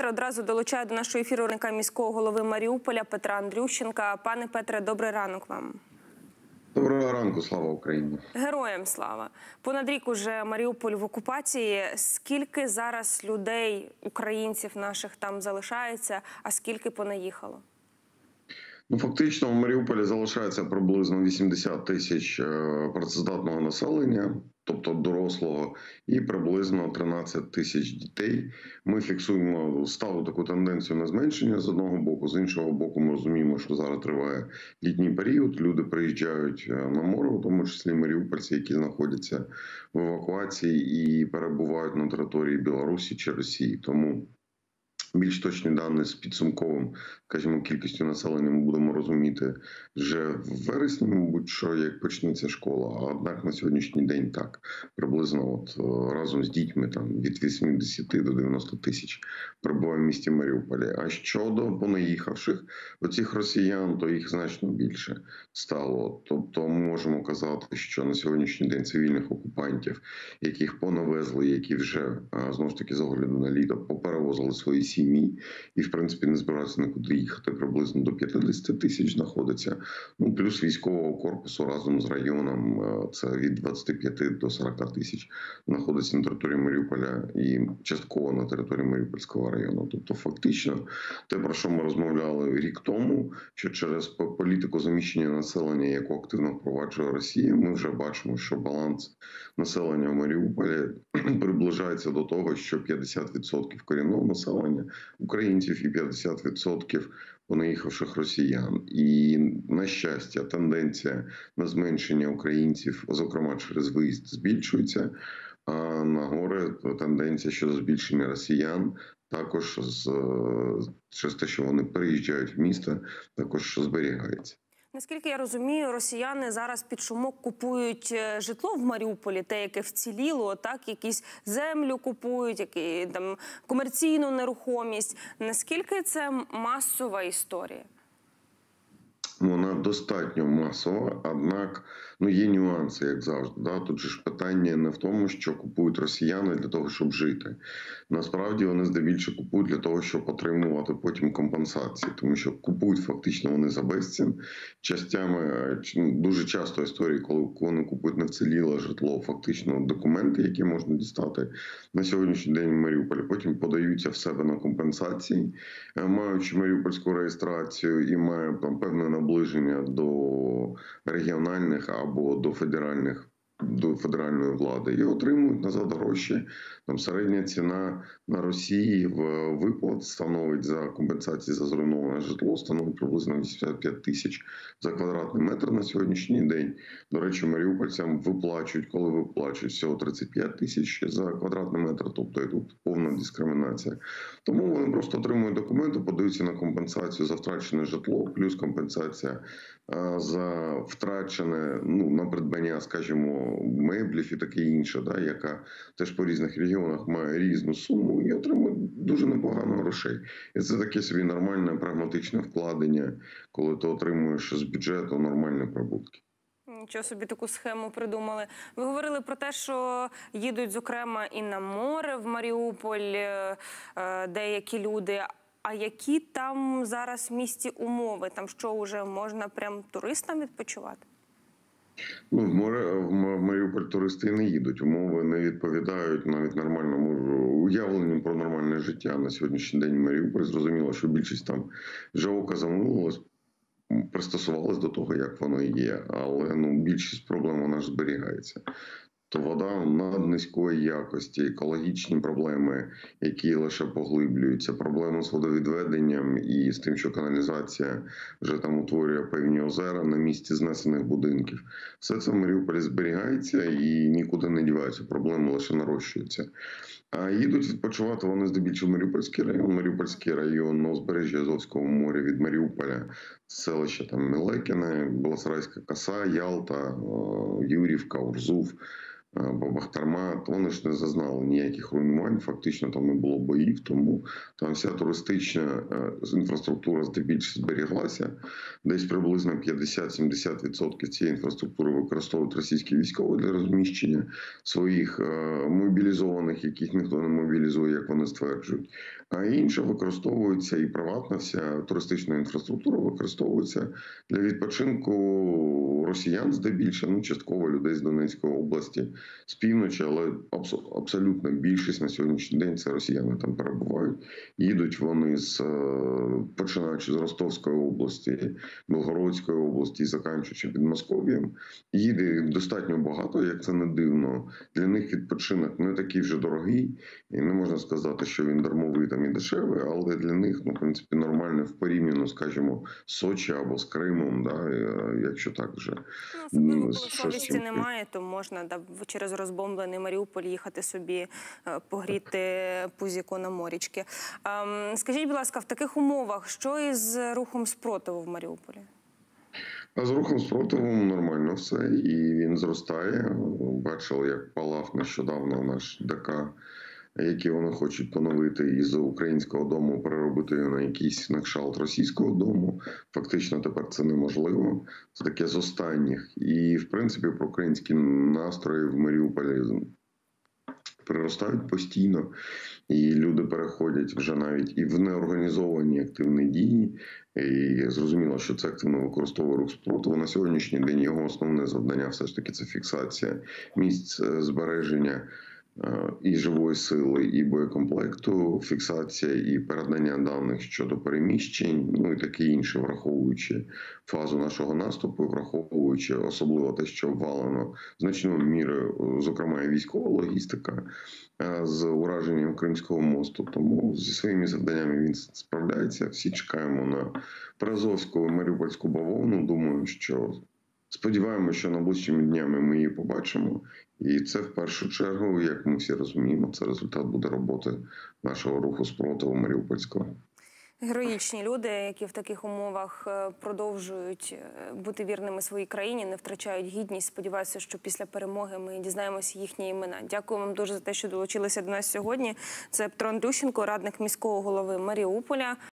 Петре, одразу долучаю до нашого ефіру міського голови Маріуполя Петра Андрющенка. Пане Петре, добрий ранок вам. Доброго ранку, слава Україні. Героям слава. Понад рік уже Маріуполь в окупації. Скільки зараз людей, українців наших там залишається, а скільки понаїхало? Фактично в Маріуполі залишається приблизно 80 тисяч працездатного населення, тобто дорослого, і приблизно 13 тисяч дітей. Ми фіксуємо сталу таку тенденцію на зменшення з одного боку, з іншого боку ми розуміємо, що зараз триває літній період, люди приїжджають на море, у тому числі маріупольці, які знаходяться в евакуації і перебувають на території Білорусі чи Росії. Тому більш точні дані з підсумковим, скажімо, кількістю населення ми будемо розуміти вже в вересні, мабуть, що як почнеться школа. А однак на сьогоднішній день так, приблизно разом з дітьми там від 80 до 90 тисяч перебуває в місті Маріуполі. А щодо понаїхавших оцих росіян, то їх значно більше стало. Тобто ми можемо казати, що на сьогоднішній день цивільних окупантів, яких понавезли, які вже, знову ж таки, з огляду на літо, поперевозили свої сім'ї, і, в принципі, не збираються нікуди їхати, приблизно до 50 тисяч знаходиться. Плюс військового корпусу разом з районом, це від 25 до 40 тисяч, знаходиться на території Маріуполя і частково на території Маріупольського району. Тобто, фактично, те, про що ми розмовляли рік тому, що через політику заміщення населення, яку активно впроваджує Росія, ми вже бачимо, що баланс населення в Маріуполі приближається до того, що 50% корінного населення українців і 50% понаїхавших росіян. І, на щастя, тенденція на зменшення українців, зокрема через виїзд, збільшується, а на горе тенденція щодо збільшення росіян також через те, що вони переїжджають в місто, також зберігається. Наскільки я розумію, росіяни зараз під шумок купують житло в Маріуполі, те, яке вціліло, так, якісь землю купують, які там комерційну нерухомість. Наскільки це масова історія? Вона достатньо масова, однак є нюанси, як завжди. Тут же ж питання не в тому, що купують росіяни для того, щоб жити. Насправді вони здебільшого купують для того, щоб отримувати потім компенсації, тому що купують фактично вони за безцін. Частями, дуже часто історії, коли вони купують не вціліле житло, фактично документи, які можна дістати на сьогоднішній день в Маріуполі, потім подаються в себе на компенсації, маючи маріупольську реєстрацію і має там певне наближення до регіональних або до федеральної влади, і отримують назад гроші. Там середня ціна на Росії в виплат становить за компенсації за зруйноване житло, становить приблизно 85 тисяч за квадратний метр на сьогоднішній день. До речі, маріупольцям виплачують, коли виплачують, всього 35 тисяч за квадратний метр, тобто і тут повна дискримінація. Тому вони просто отримують документи, подаються на компенсацію за втрачене житло, плюс компенсація за втрачене, на придбання, скажімо, меблів і таке інше, яка теж по різних регіонах має різну суму і отримує дуже непогано грошей. І це таке собі нормальне прагматичне вкладення, коли ти отримуєш з бюджету нормальні прибутки. Нічого собі таку схему придумали. Ви говорили про те, що їдуть, зокрема, і на море в Маріуполь деякі люди. А які там зараз в місті умови? Там що, вже можна прям туристам відпочивати? В Маріуполь туристи не їдуть. Умови не відповідають навіть нормальному уявленню про нормальне життя на сьогоднішній день в Маріуполі. Зрозуміло, що більшість там вже ока замилилась, пристосувалась до того, як воно є. Але більшість проблем вона ж зберігається. То вода наднизької якості, екологічні проблеми, які лише поглиблюються, проблеми з водовідведенням і з тим, що каналізація вже там утворює певні озера на місці знесених будинків. Все це в Маріуполі зберігається і нікуди не діваються, проблеми лише нарощуються. А їдуть відпочивати вони здебільшого в Маріупольський район. Маріупольський район на узбережжі Азовського моря від Маріуполя, селища там Мілекіне, Баласарайська коса, Ялта, Юрівка, Урзув. або Бахтармат, вони ж не зазнали ніяких руйнувань, фактично там не було боїв, тому там вся туристична інфраструктура здебільшого зберіглася. Десь приблизно 50-70% цієї інфраструктури використовують російські військові для розміщення своїх мобілізованих, яких ніхто не мобілізує, як вони стверджують. А інша використовується і приватна вся туристична інфраструктура використовується для відпочинку росіян здебільшого, ну частково людей з Донецької області, з півночі, але абсолютна більшість на сьогоднішній день це росіяни там перебувають. Їдуть вони починаючи з Ростовської області, Білгородської області і закінчуючи Підмосков'ям. Їде достатньо багато, як це не дивно. Для них відпочинок не такий вже дорогий, і не можна сказати, що він дармовий там і дешевий, але для них, ну, в принципі, нормально в порівняно, скажімо, з Сочі або з Кримом, да, якщо так вже. Особливо, коли совісті немає, то можна через розбомблений Маріуполь їхати собі погріти пузіко на морічки. Скажіть, будь ласка, в таких умовах, що із рухом спротиву в Маріуполі? А з рухом спротиву нормально все, і він зростає. Бачили, як палав нещодавно наш ДК, які вони хочуть поновити із українського дому, переробити його на якийсь на кшталт російського дому. Фактично тепер це неможливо. Це таке з останніх. І, в принципі, проукраїнські настрої в Маріуполі приростають постійно, і люди переходять вже навіть і в неорганізовані активні дії. І зрозуміло, що це активно використовує рух спротиву. На сьогоднішній день його основне завдання все ж таки це фіксація місць збереження і живої сили, і боєкомплекту, фіксація і передання даних щодо переміщень, ну і таке інше, враховуючи фазу нашого наступу, враховуючи особливо те, що обвалено значною мірою, зокрема і військова логістика з ураженням Кримського мосту. Тому зі своїми завданнями він справляється. Всі чекаємо на Приазовську і Маріупольську бавовну. Думаю, що сподіваємося, що найближчими днями ми її побачимо. І це в першу чергу, як ми всі розуміємо, це результат буде роботи нашого руху спротиву Маріупольського. Героїчні люди, які в таких умовах продовжують бути вірними своїй країні, не втрачають гідність. Сподіваюся, що після перемоги ми дізнаємося їхні імена. Дякую вам дуже за те, що долучилися до нас сьогодні. Це Петро Андрющенко, радник міського голови Маріуполя.